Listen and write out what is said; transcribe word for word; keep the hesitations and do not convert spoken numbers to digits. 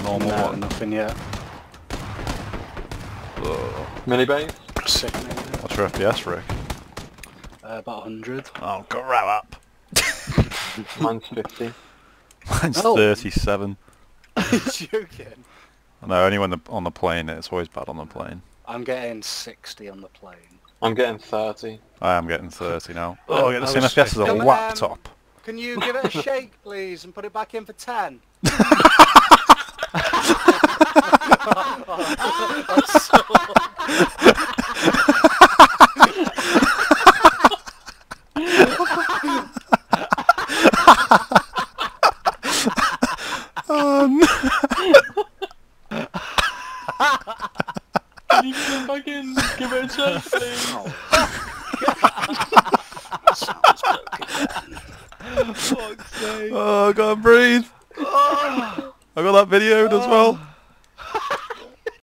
normal No, one? nothing yet. Ugh. Mini base? Sick, maybe. What's your F P S, Rick? Uh, about one hundred. Oh, grow up. Mine's fifty. Mine's Oh. thirty-seven. Joking. No, only when the on the plane. It's always bad on the plane. I'm getting sixty on the plane. I'm getting thirty. I am getting thirty now. Oh, I get the I same was F P S as a fifty. laptop. Can you give it a shake, please, and put it back in for ten? Um, Can you give it back in? Give it a shake, please. Sounds broken. oh, I can't breathe. I got that videoed as well.